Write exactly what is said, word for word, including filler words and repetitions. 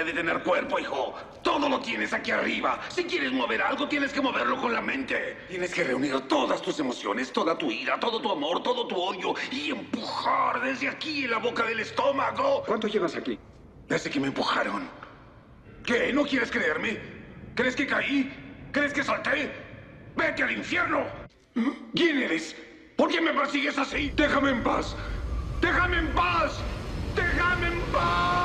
pase de tener cuerpo, hijo. Todo lo tienes aquí arriba. Si quieres mover algo, tienes que moverlo con la mente. Tienes que reunir todas tus emociones, toda tu ira, todo tu amor, todo tu odio y empujar desde aquí en la boca del estómago. ¿Cuánto llevas aquí? Desde que me empujaron. ¿Qué? ¿No quieres creerme? ¿Crees que caí? ¿Crees que salté? ¡Vete al infierno! ¿Quién eres? ¿Por qué me persigues así? ¡Déjame en paz! ¡Déjame en paz! ¡Déjame en paz!